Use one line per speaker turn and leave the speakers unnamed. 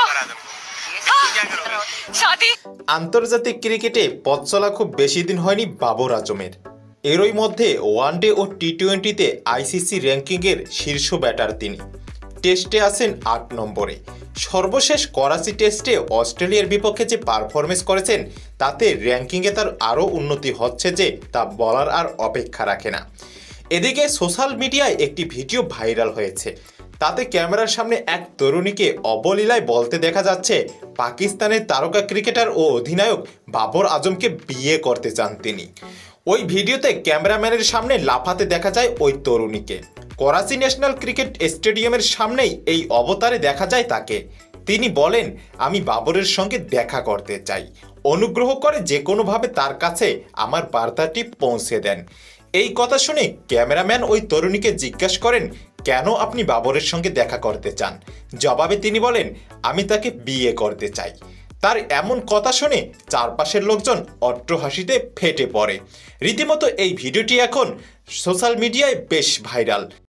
शादी
আন্তর্জাতিক ক্রিকেটে পথ চলা খুব বেশি দিন হয়নি বাবর আজমের। এরই মধ্যে ওয়ানডে ও টি-20-তে আইসিসি র্যাঙ্কিংয়ের শীর্ষ ব্যাটার তিনি। টেস্টে আছেন ৮ নম্বরে। সর্বশেষ করাচি টেস্টে অস্ট্রেলিয়ার বিপক্ষে যে পারফরমেন্স করেছেন তাতে র্যাঙ্কিংয়ে তার আরও উন্নতি হচ্ছে যে তা বলার আর অপেক্ষা রাখে না। এদিকে সোশ্যাল মিডিয়ায় একটি ভিডিও ভাইরাল হয়েছে। তাতে ক্যামেরার সামনে এক তরুণীকে অবলীলায় বলতে দেখা যাচ্ছে পাকিস্তানের তারকা ক্রিকেটার ও অধিনায়ক বাবর আজমকে বিয়ে করতে চান তিনি। ওই ভিডিওতে ক্যামেরাম্যানের সামনে লাফাতে দেখা যায় ওই তরুণীকে। করাচি ন্যাশনাল ক্রিকেট স্টেডিয়ামের সামনেই এই অবতারে দেখা যায় তাকে। তিনি বলেন, আমি বাবরের সঙ্গে দেখা করতে চাই, অনুগ্রহ করে যে কোনোভাবে তার কাছে আমার বার্তাটি পৌঁছে দেন। এই কথা শুনে ক্যামেরাম্যান ওই তরুণীকে জিজ্ঞাসা করেন, কেন আপনি বাবরের সঙ্গে দেখা করতে চান? জবাবে তিনি বলেন, আমি তাকে বিয়ে করতে চাই। তার এমন কথা শুনে চারপাশের লোকজন অট্টহাসিতে ফেটে পড়ে। রীতিমতো এই ভিডিওটি এখন সোশ্যাল মিডিয়ায় বেশ ভাইরাল।